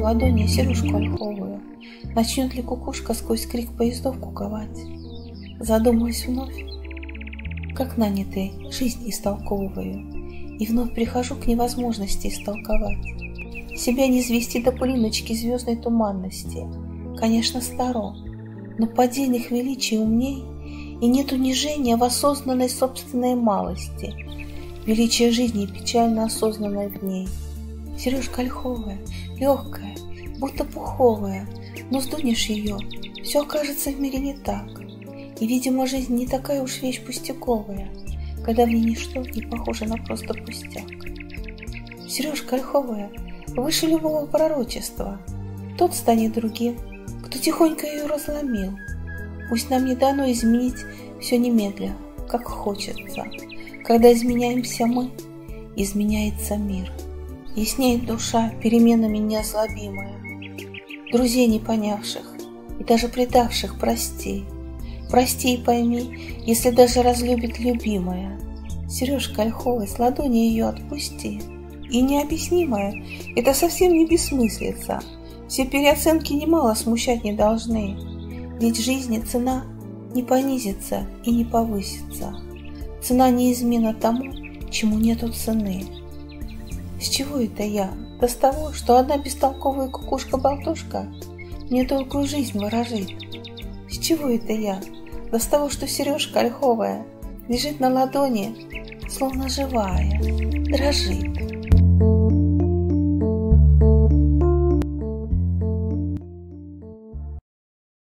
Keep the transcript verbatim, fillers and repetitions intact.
в ладони сережку ольховую, начнет ли кукушка сквозь крик поездов куковать? Задумалась вновь, как нанятой жизнь истолковываю, и вновь прихожу к невозможности истолковать. Себя не звести до пылиночки звездной туманности, конечно, старо, но поддельных величий умней, и нет унижения в осознанной собственной малости, величие жизни печально осознанной в ней. Сережка ольховая, легкая, будто пуховая, но сдунешь ее, все окажется в мире не так. И, видимо, жизнь не такая уж вещь пустяковая, когда в ней ничто не похоже на просто пустяк. Сережка ольховая выше любого пророчества, тот станет другим, кто тихонько ее разломил. Пусть нам не дано изменить все немедля, как хочется. Когда изменяемся мы, изменяется мир. Яснеет душа, переменами неослабимая. Друзей не понявших и даже предавших прости. Прости и пойми, если даже разлюбит любимая. Сережка ольховая, с ладони ее отпусти. И необъяснимое, это совсем не бессмыслица. Все переоценки немало смущать не должны. Ведь в жизни цена не понизится и не повысится. Цена не измена тому, чему нету цены. С чего это я? Да с того, что одна бестолковая кукушка-болтушка мне долгую жизнь ворожит. С чего это я? Да с того, что сережка ольховая лежит на ладони, словно живая, дрожит.